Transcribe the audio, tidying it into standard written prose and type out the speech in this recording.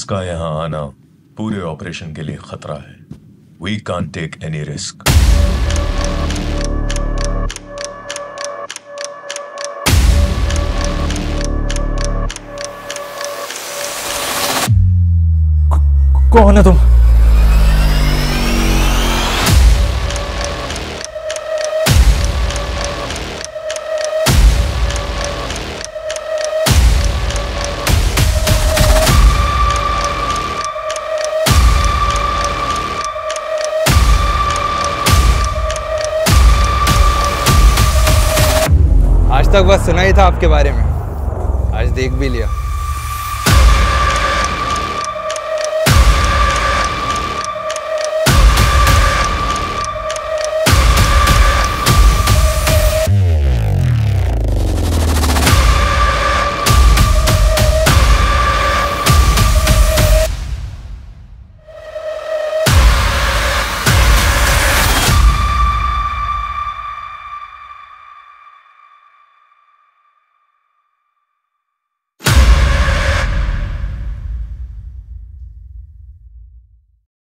इसका यहाँ आना पूरे ऑपरेशन के लिए खतरा है। We can't take any risk. कौन है तुम? आज तक बस सुना ही था आपके बारे में, आज देख भी लिया।